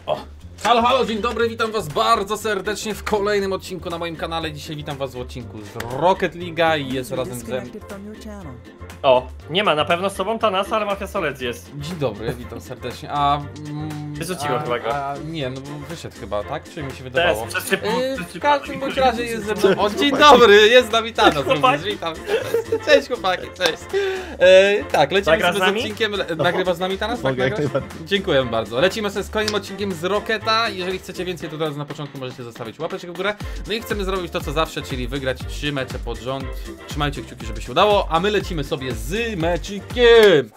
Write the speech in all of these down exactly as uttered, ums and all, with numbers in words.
O. Halo, halo, dzień dobry, witam was bardzo serdecznie w kolejnym odcinku na moim kanale. Dzisiaj witam was w odcinku z Rocket League'a i jest razem ze mną... O, nie ma na pewno z sobą Thanas, ale Mafia Solec jest. Dzień dobry, witam serdecznie, a... Mm, Wyrzuciło chyba go. A, nie, no wyszedł chyba, tak? Czy mi się wydawało? Przez trzy Yy, w każdym bądź razie jest ze mną... O, dzień dobry, jest z nami Thanas również, witam. Cześć chłopaki, cześć. E, tak, lecimy Nagrasz sobie z z odcinkiem... Nagrywa z nami Thanas? Tak, nagrasz? Dziękuję bardzo. Lecimy sobie z kolejnym odcinkiem z Rocketa. Jeżeli chcecie więcej, to teraz na początku możecie zostawić łapeczkę w górę. No i chcemy zrobić to co zawsze, czyli wygrać trzy mecze pod rząd. Trzymajcie kciuki, żeby się udało, a my lecimy sobie z meczykiem.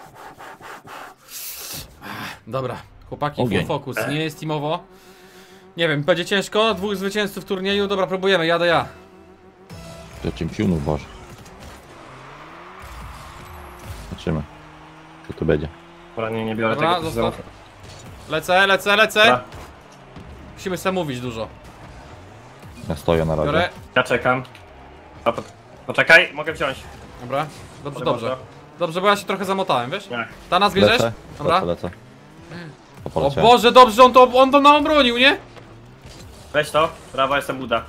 Dobra, chłopaki, full focus, nie jest teamowo. Nie wiem, będzie ciężko, dwóch zwycięzców turnieju. Dobra, próbujemy, jadę ja. Do czempionów, Boże. Zobaczymy, co tu będzie. Dobra, nie, nie biorę Dobra, tego. zostaw. Lecę, lecę, lecę. Dobra. Musimy sobie mówić dużo. Ja stoję na razie. Biorę. Ja czekam. A, po, poczekaj, mogę wziąć. Dobra, dobrze, Proszę dobrze. bardzo. Dobrze, bo ja się trochę zamotałem, wiesz? Nie. Thanas bierzesz? Lecę, Dobra. lecę, lecę. To O poleciałem. Boże, dobrze, on to, on to nam obronił, nie? Weź to, brawo, jestem Buda.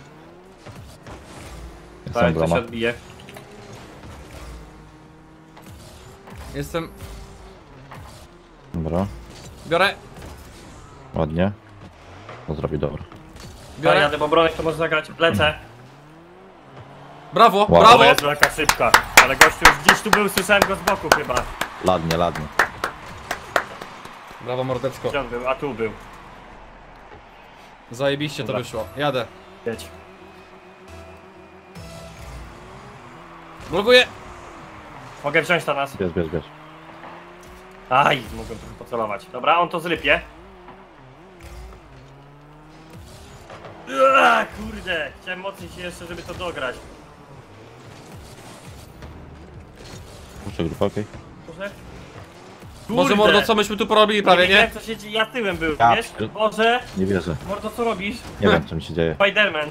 Jestem Tak, to się brama. odbije. Jestem... Dobra, Biorę, ładnie. To zrobi dobro. Ja biorę. jadę, bo Bronek to może zagrać. Lecę. Brawo, Wow. brawo! O, jest jaka szybka. Ale gościu już gdzieś tu był, słyszałem go z boku chyba. Ladnie, ladnie. Brawo, mordeczko. Gdzie on był? A tu był. Zajebiście to Dobra. wyszło. Jadę. Jedź. Blokuję. Mogę wziąć Thanas. Bierz, bierz, bierz. Aj, mogłem trochę pocelować. Dobra, on to zrypie. Eee, kurde, chciałem mocniej się jeszcze, żeby to dograć. Puszczę grupę, okej. Może? Boże, mordo, co myśmy tu porobili prawie, wiem, nie? co się dzieje, ja tyłem był, Ja wiesz? pier- Boże, Nie wierzę. mordo, co robisz? Nie wiem, co mi się dzieje. Spiderman.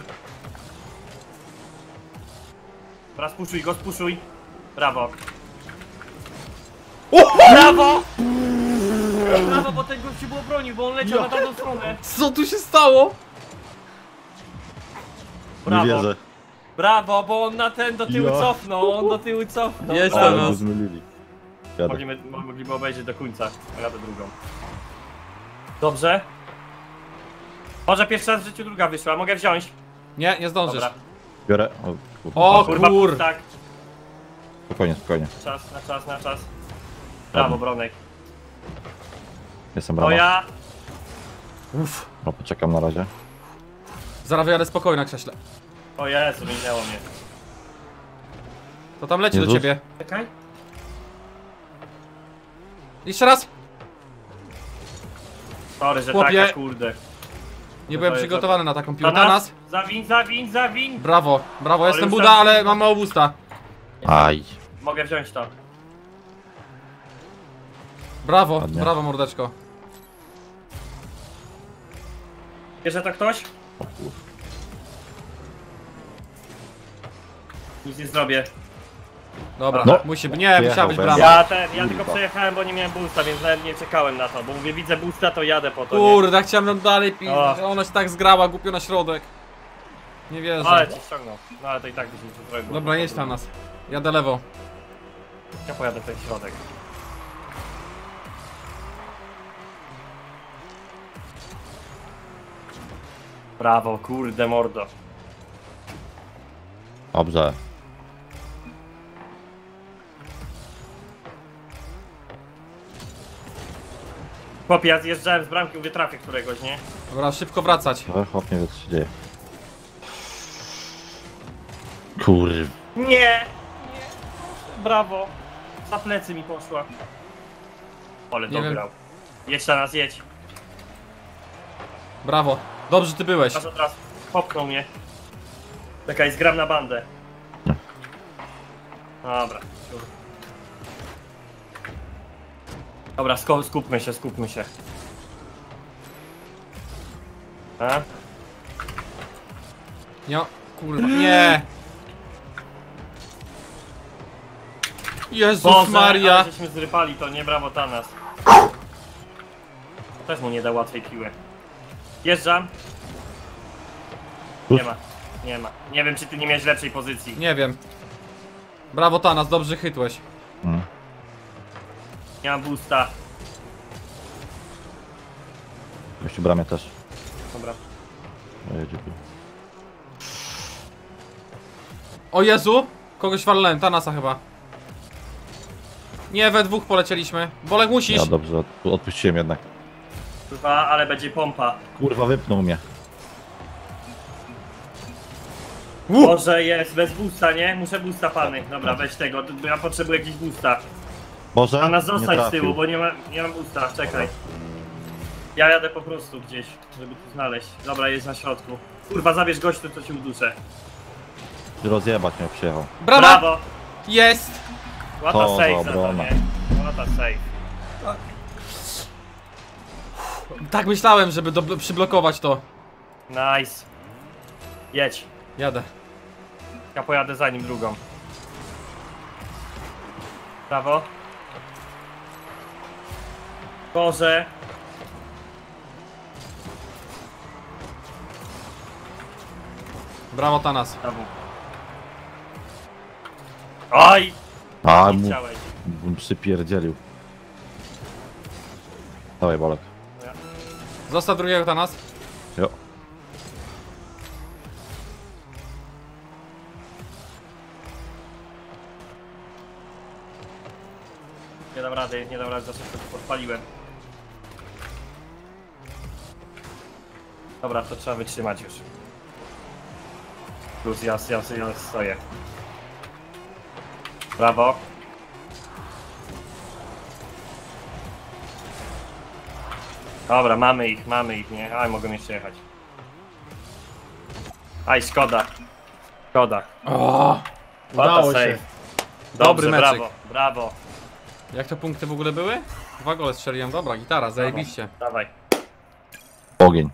Dobra, spuszuj go, spuszuj. Brawo. Brawo! Brawo, bo ten gościu był bronił, bo on leciał na tamtą stronę. Co tu się stało? Brawo. Nie wierzę. Brawo, bo on na ten do tyłu Ja. cofnął, on do tyłu cofnął. Jest Brawo. tam. Ale go zmylili. Jadę. Mogliby, mogliby obejrzeć do końca, a jadę drugą. Dobrze. Może pierwszy raz w życiu druga wyszła, mogę wziąć. Nie, nie zdążysz. Dobra. Biorę. O, kurwa. O, Kurwa, kur... tak. Spokojnie, spokojnie. Czas, na czas, na czas. Brawo, Bronek. Jestem To brama. ja. Uff. No, poczekam na razie. Zaraz wyjadę spokojnie na krześle. O Jezu, minęło mnie. To tam leci do Jezus. ciebie. Czekaj. Jeszcze raz. Sorry, że Chłopie. taka, kurde. Nie No byłem to jest przygotowany na taką piłkę. Thanas, Thanas. Zawin, zawin, zawin. Brawo, brawo, jestem już Buda, tam- ale mam mało busta. Aj. Mogę wziąć to. Brawo, Ładnie. brawo mordeczko. Bierze to ktoś? O kur... Nic nie zrobię. Dobra, No. musi być. Nie, Wyjechał musiała być we brama. mnie. Ja ten, ja tylko Kurwa. przejechałem, bo nie miałem boosta, więc nawet nie czekałem na to. Bo mówię, widzę boosta, to jadę po to. Nie? Kurde, chciałem ją dalej pić. O. Ona się tak zgrała głupio na środek. Nie wierzę. Ale cię ściągnął. No ale to i tak byś nic nie zrobił. Dobra, jedź tam nas. Jadę lewo. Ja pojadę w ten środek. Brawo, kurde mordo. Dobrze. Chłopie, ja zjeżdżałem z bramki, mówię, trafię któregoś, nie? Dobra, szybko wracać. Ale chłop nie wie, co się dzieje. Kur... Nie! Nie! Brawo! Za plecy mi poszła. Ale Nie dograł. Jedź na nas, jedź. Brawo. Dobrze ty byłeś. Aż od razu popchnął mnie. Czekaj, zgram na bandę. Dobra. Dobra, sko- skupmy się, skupmy się. A? Nie, kurwa, nie. Jezus Boże, Maria. ale żeśmy zrypali to, nie? Brawo, Thanas. Też mu nie da łatwej piły. Jeżdżam. Nie ma, nie ma. Nie wiem, czy ty nie miałeś lepszej pozycji. Nie wiem. Brawo Tanas, dobrze chytłeś. Mm. Nie mam boosta. Gościu bramie też. Dobra. Ojej, dziękuję. O Jezu! Kogoś walnąłem, Tanasa chyba. Nie, we dwóch polecieliśmy. Bolek musisz. Ja dobrze, od, odpuściłem jednak. Kurwa, ale będzie pompa. Kurwa, wypnął mnie. Uh! Może jest, bez boosta, nie? Muszę boosta, pany. Dobra, weź tego, bo ja potrzebuję jakiś boosta. Boże, A nas nie zostać z trafił. tyłu, bo nie, ma, nie mam boosta, czekaj. Ja jadę po prostu gdzieś, żeby tu znaleźć. Dobra, jest na środku. Kurwa, zabierz gościu, to ci uduszę. Ty rozjebać mnie przyjechał. Brawo! Brawo! Jest! Łata To safe za to, obrona. nie? Łata safe. Tak myślałem, żeby do, przyblokować to. Nice. Jedź. Jadę. Ja pojadę za nim drugą. Brawo. Boże. Brawo Tanas. Brawo. Oj! A, Nie mu, chciałeś. bym przypierdzielił. Dawaj, Bolek. Zostaw drugiego Tanas. Jo. Nie dam rady, nie dam rady, za szybko to podpaliłem. Dobra, to trzeba wytrzymać już. Plus ja, ja, ja stoję. Brawo. Dobra, mamy ich, mamy ich, nie? Aj, mogą jeszcze jechać. Aj, szkoda. Szkoda. O, Łata udało safe. się. Dobrze, Dobry meczyk. brawo, brawo. Jak to punkty w ogóle były? Dwa gole strzeliłem, dobra, gitara, zajebiście. Dawaj. Ogień.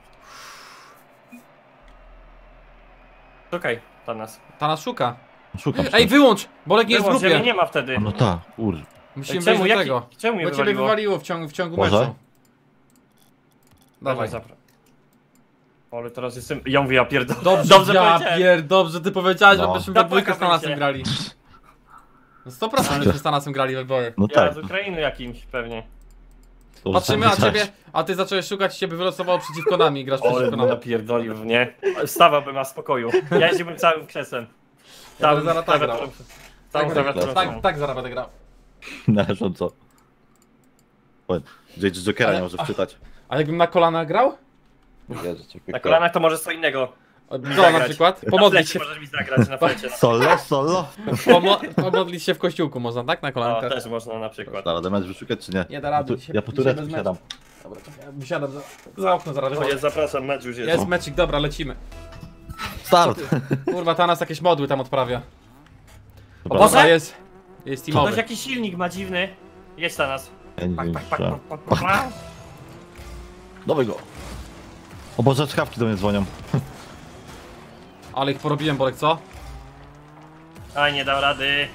Szukaj, to nas. Tanas szuka. Szukam. Ej, wyłącz! Bolek jest w Było, że mnie grupie. nie ma wtedy. No tak, kur... Musimy Ej, wejść do jaki- tego. Czemu mnie Bo ciebie wywaliło? wywaliło w ciągu, w ciągu Może? meczu. Dawaj. Zapra- Ale teraz jestem... Ja mówię, ja pierdolę. Dobrze, Dobrze ja powiedziałem. pier, dobrze ty powiedziałeś, No. że byśmy we dwójkę z Zapłakał Tanasem się. grali. No sto procent byśmy z Tanasem grali we dwoje. No Ja tak. z Ukrainy jakimś pewnie. To Patrzymy sam na ciebie, wiedziałeś. a ty zacząłeś szukać i ciebie wylosowało przeciwko nami i grasz Ale przeciwko bym nam. napierdolił, nie? Stawałbym na spokoju. Ja jeździłbym całym krzesłem. Ja będę zaraz tak grał. klawiaturą. Całą Tak, klawiaturą. tak, tak zaraz będę grał. Należąco. Powiedz, J J Jokera nie Ale- może wczytać. A jakbym na kolana grał? Jezu, czekaj. Na kolanach to może co innego. Co na zagrać. przykład? Na Pomodlić flecie się, możesz mi zagrać, na flecie. Solo, solo. pomo pomodlić się w kościółku można, tak? Na No, kolankę. też można na przykład. Da radę mecz wyszukać, czy nie? Nie da rady, Ja tu- dzisiaj- Ja po dzisiaj turecku bez siadam. Dobra, czekaj, ja wysiadam za, za okno zaraz. O, wychodzę. jest, zapraszam, mecz już jest. Jest meczik, dobra, lecimy. Start! Kurwa, Tanas jakieś modły tam odprawia. O Dobra. Boże, jest, jest Ktoś teamowy. jakiś silnik ma dziwny. Jedź na nas. Ja nie Pak, wiem, pak, pak, czy- pak, pak, pak. Dawaj go! O Boże, czkawki do mnie dzwonią. Ale ich porobiłem, Bolek, co? Aj, nie dał rady.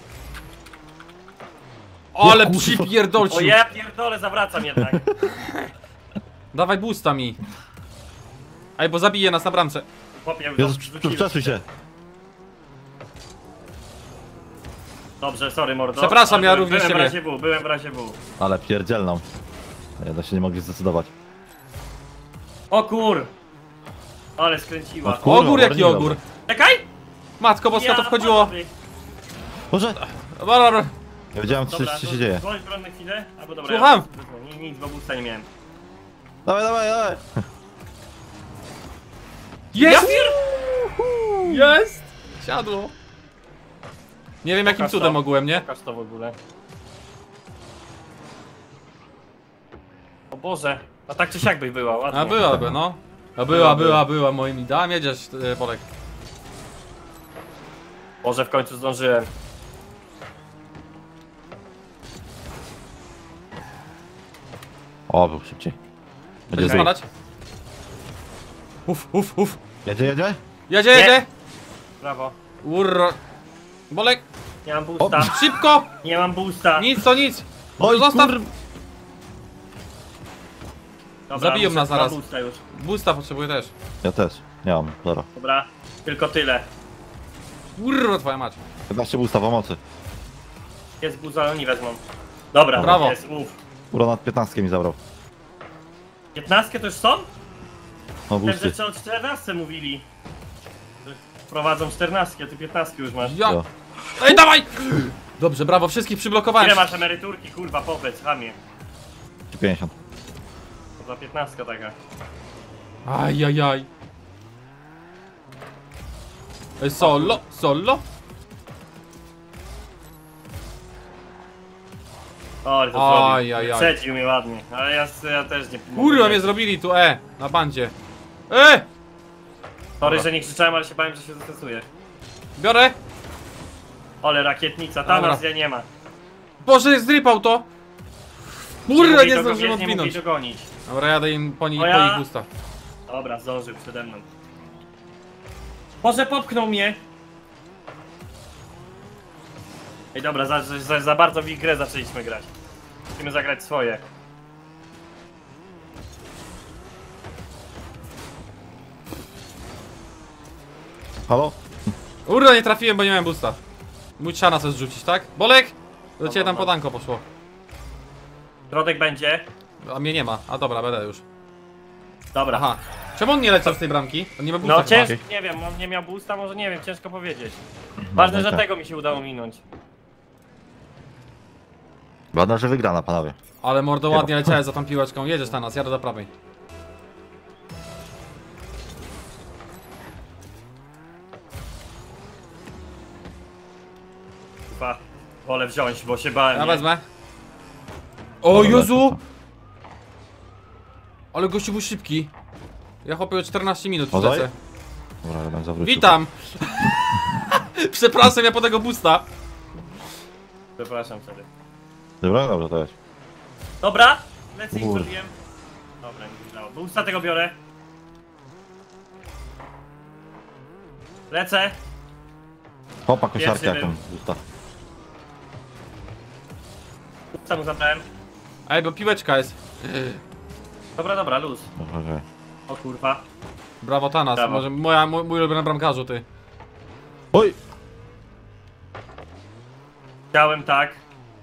Ale kurwa. przypierdolcił. O ja pierdolę, zawracam jednak. Dawaj boosta mi. Ej, bo zabije nas na bramce. Chłopie, Jezu, wrzuciłem. przesuj się. Dobrze, sorry mordo. Przepraszam, ja Byłem- również Byłem w ciebie. razie W, byłem w razie W. Ale pierdzielną. Jednak się nie mogli zdecydować. O kur! Ale skręciła. O kur- Kurwa, Ogór jaki bardzo ogór? Czekaj! Matko boska, to wchodziło. padły. Boże! Dobra, Nie wiedziałem, co, Dobra, co to się dzieje. dzwoń broń na chwilę, albo dobra. Słucham. Ja, nie, nic, bo busta nie miałem. Dawaj, dawaj, dawaj! Jest! Jest! Siadło. Nie wiem jakim Pokaż cudem to. ogółem, nie? Pokaż to w ogóle. O Boże, a tak czy siak by była, ładnie. A byłaby, no. A była, była, była moimi dam, jedziesz, e, Bolek. Może w końcu zdążyłem. O, był szybciej. Będzie Będziesz zły. spadać? Uf, uf, uf. Jedzie, jedzie? Jedzie, Nie. jedzie! Brawo. Urro. Bolek, Nie mam boosta. szybko! Nie mam boosta. Nic to nic! Oj, Zostaw! kur... Dobra, Zabiją muszę nas zaraz. dwa boosta już. Boosta potrzebuję też. Ja też. Nie mam, zero. Dobra, tylko tyle. Kurwa, twoja mać. piętnaście boosta pomocy. Jest boost, ale oni wezmą. Dobra, Brawo. jest, uff. Uro nad piętnastkę mi zabrał. piętnastkę to już są? No Wiem, boosty. że co o czternastce mówili. Że wprowadzą czternastkę, ty piętnastkę już masz. Ja. Jo. Ej, dawaj! Dobrze, brawo, wszystkich przyblokowałem. Ile masz emeryturki, kurwa, powiedz, hamie. pięćdziesiąt. To za piętnastka taka. Ajajaj. Ej, solo, solo. O, ale to Aj, zrobił. aj, aj. Wyprzedził mnie ładnie, ale ja, ja też nie... Kurwa, mnie zrobili tu, e, na bandzie. E! Sorry, że nie krzyczałem, ale się bałem, że się zestresuje. Biorę. Ale rakietnica, ta Dobra. nas nie ma. Boże, zrypał to. Nie Kurwa, mógł nie go- zdążyłem nie mógł odwinąć. jej dogonić. Dobra, jadę im po nich, O po ja- ich gusta. Dobra, zdążył przede mną. Może popchnął mnie. Ej, dobra, za, za, za bardzo w ich grę zaczęliśmy grać. Musimy zagrać swoje. Halo? Kurwa, nie trafiłem, bo nie miałem boosta. Mój trzeba nas zrzucić, tak? Bolek! Do ciebie tam Dobra. podanko poszło. Środek będzie. A mnie nie ma. A dobra, będę już. Dobra. Aha. Czemu on nie leciał z tej bramki? On nie ma boosta No chyba. ciężko, nie wiem, on nie miał boosta, może nie wiem, ciężko powiedzieć. Ważne, no i że tak. tego mi się udało minąć. Ładna, że wygrana, panowie. Ale mordo, ładnie leciałeś za tą piłeczką. Jedziesz na nas, jadę do prawej. Chyba wolę wziąć, bo się bałem. Ja nie? wezmę. O Jezu! Ale gościu był szybki. Ja chłopię czternaście minut Ozaj? lecę. Dobra, ja bym zawrócił. Witam! Przepraszam, ja po tego boosta. Przepraszam wtedy. Dobra, dobra, to jest. Dobra, lecę i Kur- zrobiłem. Dobra, nie wydało. Boosta tego biorę. Lecę. Hopa, kosiarkę Pierwszy jaką. był. Boosta. Boosta mu zabrałem. Ej, bo piłeczka jest. Dobra, dobra, luz. Dobra, okej. O kurwa. Brawo Tanas, Brawo. może moja, mój, mój ulubiony bramkarzu, ty. Oj! Chciałem tak.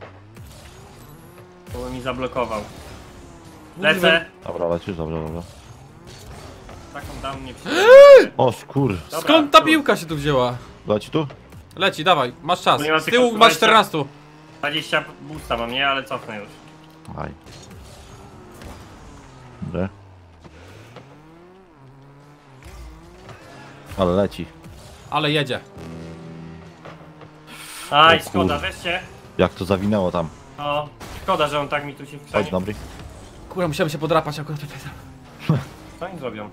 Bo mi zablokował. Lecę. Dobra, lecisz, dobra, dobra. Taką dam mnie przy... O, skur. Dobra, Skąd ta luz. piłka się tu wzięła? Leci tu? Leci, dawaj, masz czas. Bo nie mam Z tylko tyłu masz dwadzieścia. czternaście. dwadzieścia boosta mam, nie? Ale cofnę już. Aj. Dobra. Ale leci. Ale jedzie. Aj, O szkoda, kur- weźcie. Jak to zawinęło tam. No, szkoda, że on tak mi tu się Chodź, wkrzani. dobry. Kurwa, musiałem się podrapać akurat tutaj. Co oni zrobią?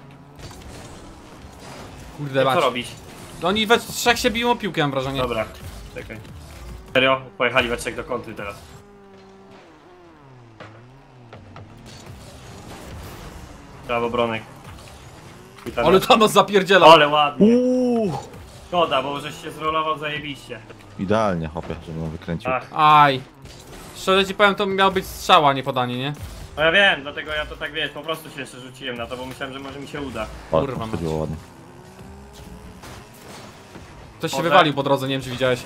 Kurde, Co mać. robić? Oni we trzech się biją o piłkę, mam wrażenie. Dobra, czekaj. Serio? Pojechali we trzech do kontry teraz. Brawo, Bronek. I tam- Ale Tanas zapierdzielał. Ale ładnie. Uuu! Szkoda, bo żeś się zrolował zajebiście. Idealnie, hopie, żebym ją wykręcił. Ach, Aj. Szczerze ci powiem, to miał być strzała, nie podanie, nie? no ja wiem, dlatego ja to tak wiesz, po prostu się jeszcze rzuciłem na to, bo myślałem, że może mi się uda. O, kurwa to mać. chodziło ładnie. Ktoś się Może? wywalił po drodze, nie wiem czy widziałeś.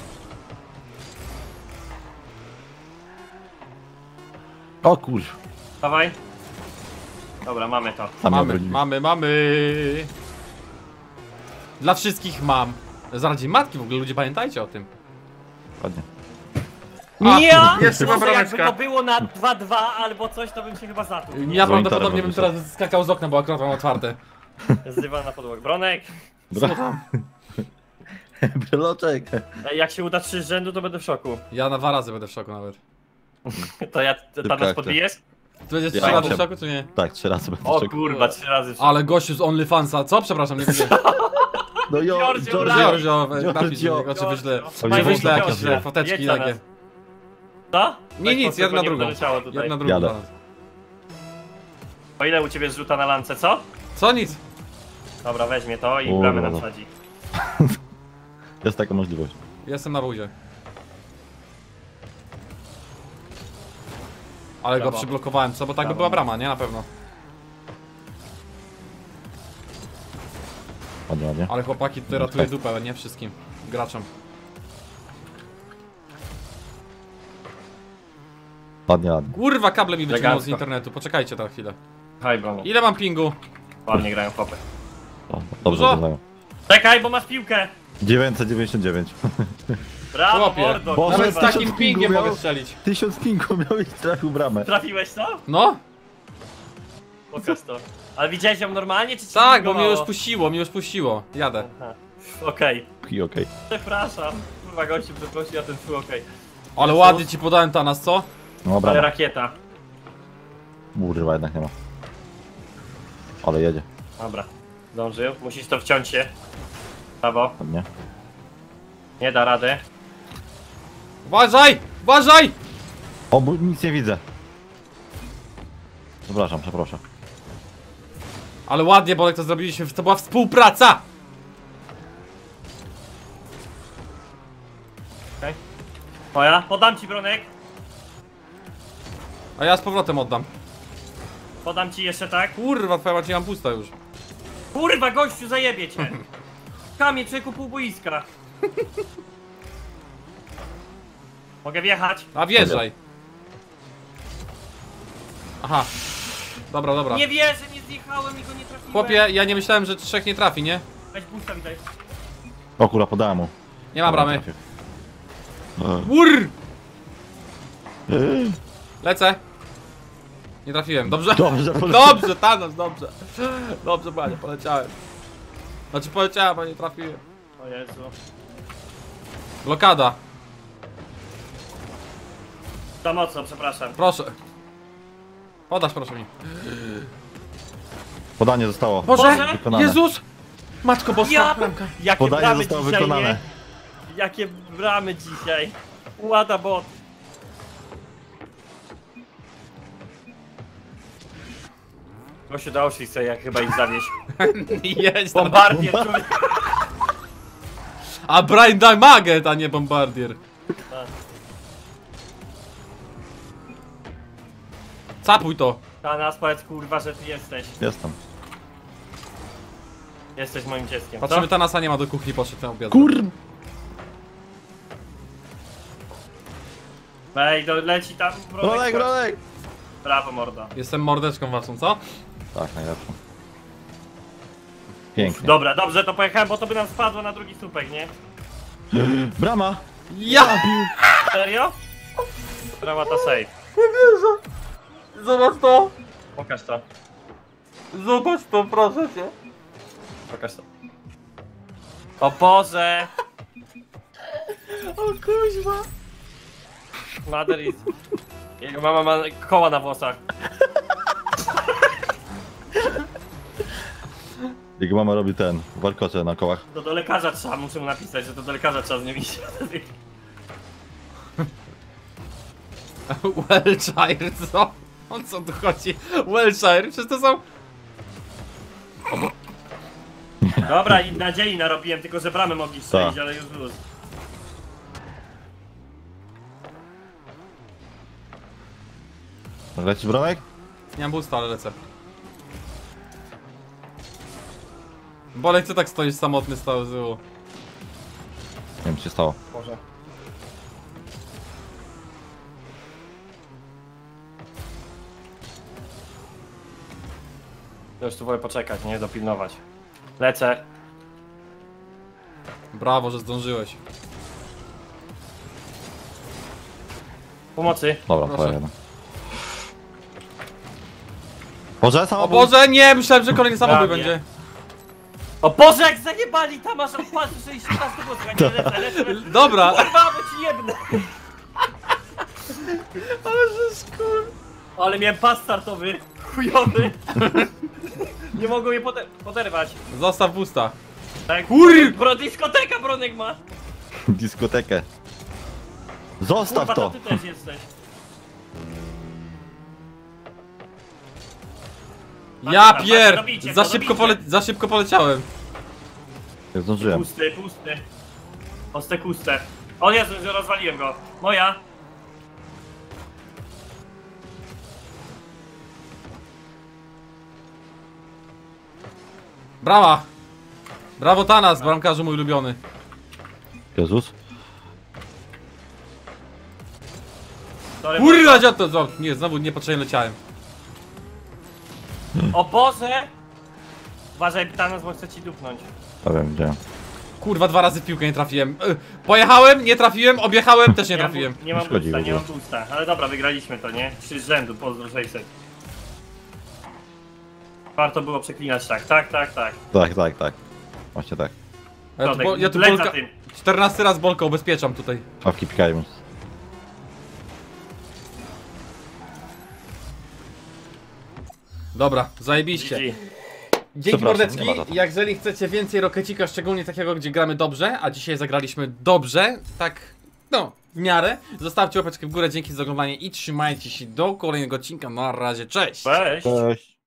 O kur... Dawaj. Dobra, mamy to. Tam Mamy, mamy, mamy, mamy. Dla wszystkich mam. Zaraz dzień matki w ogóle, ludzie pamiętajcie o tym. Ładnie. A, Ja! jeszcze ma Może jakby brameczka. to było na dwa dwa albo coś, to bym się chyba zatruł. Ja Dzwoń prawdopodobnie bym telefon, teraz skakał z okna, bo akurat mam otwarte. Zdywa na podłogę. Bronek, Słucham. Bryloczek. ej, jak się uda trzy z rzędu, to będę w szoku. Ja na dwa razy będę w szoku nawet. To ja ta nas jak podbijesz? Ty będziesz Ja trzy razy w się- szoku, czy nie? Tak, trzy razy będę O czekał. kurwa, trzy razy w szoku. Ale gościu z OnlyFansa, co? Przepraszam, nie wiem. No jo, Giorgio, Giorgio. brawo. Giorgio, napisz mi, Giorgio. czy wyślę, Giorgio. czy Oj, wyślę Giorgio. jakieś e, foteczki Jedź na takie. nas. Co? Nie, Tak nic, po jedna prostu nie drugą. doleciało tutaj. Jedna drugą Jadę. dla nas. O ile u ciebie zrzuta na lance, co? Co nic? Dobra, weźmie to i O, bramę no, nam no. wsadzi. Jest taka możliwość. Jestem na buzie. Ale go Brawo. przyblokowałem, co? Bo tak by Brawo. była brama, nie? Na pewno. Ładnie, ładnie. Ale chłopaki tutaj ratuje dupę, nie wszystkim graczom. Ładnie, ładnie. Kurwa, kable mi wyciągnął z Elegancko. internetu, poczekajcie na chwilę. Haj, brono. Ile mam pingu? Ładnie grają chłopy. O, dobrze Dużo? wyglądają. Czekaj, bo masz piłkę! dziewięćset dziewięćdziesiąt dziewięć. Brawo, Chłopie. mordo! Boże, Nawet z tysiąc takim pingu pingiem miał. mogę strzelić. Tysiąc pingu miał i trafił bramę. Trafiłeś to? No? Pokaż to. Ale widziałeś ją normalnie, czy ci Tak, bo mnie pingowało? już puściło, mnie już puściło. Jadę. Aha. Okej. I okej. Przepraszam. Kurwa, gościu przeprosił, a ten twój okej. Ale ładnie ci podałem Tanas, co? No Ale brama. rakieta. Kurwa, jednak nie ma. Ale jedzie. Dobra. Zdążył. Musisz to wciąć się. Brawo. Ładnie. Nie da rady. Uważaj! Uważaj! O, bo nic nie widzę. Przepraszam, przepraszam. Ale ładnie, Bolek, to zrobiliśmy, to była współpraca! Okej. Moja. Podam ci, Bronek. A ja z powrotem oddam. Podam ci jeszcze tak. Kurwa, twoja macie mam pusta już. Kurwa, gościu, zajebie cię. Kamień, człowieku, pół boiska. Mogę wjechać? A wjeżdżaj. Aha. Dobra, dobra. Nie wierzę, nie zjechałem i go nie trafiłem. Chłopie, ja nie myślałem, że trzech nie trafi, nie? Weź busta, widać. O kurwa, podałem mu. Nie ma bramy. Trafił. Ur! Lecę. Nie trafiłem, dobrze? Dobrze, pole- Dobrze, Thanos, dobrze. Dobrze, panie, poleciałem. Znaczy poleciałem, a nie trafiłem. O Jezu. Blokada, Za mocno, przepraszam. proszę. Podasz proszę mi. Podanie zostało. Boże! Wykonane. Jezus! Matko boska, Ja... bramka. Jakie Podanie bramy zostało dzisiaj, wykonane. nie? Jakie bramy dzisiaj. Łada bot. Gościu do Auschwitz sobie jak chyba ich zawieźć. Jedź tam. Bombardier, człowiek. A Brian Damaget, a nie Bombardier. Capuj to. Ta nas powiedz kurwa, że ty jesteś. Jestem. Jesteś moim dzieckiem. Patrzymy, Co? Thanasa nie ma do kuchni, poszedł na obiad. Kur... Ej, do, leci tam. Rolek, rolek! Brawo, mordo. Jestem mordeczką waszą, co? Tak, najlepszą. Pięknie. Dobra, dobrze to pojechałem, bo to by nam spadło na drugi słupek, nie? Brama! Ja! Serio? Brawa ta safe. Nie wierzę! Zobacz to! Pokaż to. Zobacz to, proszę cię. Pokaż to. O Boże! O kuźwa. Mother is... Jego mama ma koła na włosach. Jego mama robi ten, warkocze na kołach. To do lekarza trzeba, muszę mu napisać, że to do lekarza trzeba z nim iść. Welshire, co? O co tu chodzi? Welshire, przecież to są... Dobra, i nadziei narobiłem, tylko że bramy mogli strzelić, Tak. ale już luz. Lecisz, Bronek? Nie mam busta, ale lecę. Bolek, co tak stoisz samotny z tyłu? Nie wiem, co się stało. Może. Ja już tu wolę poczekać, nie? Dopilnować. Lecę. Brawo, że zdążyłeś. Pomocy. Dobra, Proszę. pojedę. Boże, O samobój! Boże, nie! Myślałem, że kolejny samobój Prawie. będzie. O Boże, jak zajebali, tam masz opłatę sześćnaście głosów, ja nie lecę, lecę, lecę. Dobra! Kurwa, bo ci jebnę. Ale że skur... Ale miałem pas startowy, chujowy. Nie mogą je poder poderwać. Zostaw busta. Tak, Kur- Bro, dyskoteka Bronek ma. Dyskotekę. Zostaw Kurwa, to to! ty też jesteś. Ja Patrz, pier... robicie Za to, szybko, robicie. pole... Za szybko poleciałem. Ja zdążyłem. Pusty, pusty. Oste kuste. O Jezu, że rozwaliłem go. Moja. Brawa! Brawo Tanas, bramkarzu mój ulubiony. Jezus. Sorry, Kurwa, dziad to, to, nie, znowu niepotrzebnie leciałem. O Boże! Uważaj, Tanas, bo chcę ci dupnąć. Ja wiem gdzie. Kurwa, dwa razy w piłkę nie trafiłem. Y, Pojechałem, nie trafiłem, objechałem, też nie mam trafiłem. bu- Nie mam Szkodzi boosta, w nie mam ogóle. boosta. Ale dobra, wygraliśmy to, nie? Trzy z rzędu, pozdro sześćset. Warto było przeklinać, tak, tak, tak, tak. Tak, tak, tak. Właśnie tak. Ja tu, Piotrek, bo, ja tu leć za bolka, tym. czternasty raz bolkę ubezpieczam tutaj. Szafki pikają. Dobra, zajebiście. G G. Dzięki Przepraszam, mordeczki, nie ma za to. jeżeli chcecie więcej Rokecika, szczególnie takiego, gdzie gramy dobrze, a dzisiaj zagraliśmy dobrze, tak, no, w miarę, zostawcie łapeczkę w górę, dzięki za oglądanie i trzymajcie się do kolejnego odcinka, na razie, cześć! Cześć! Cześć.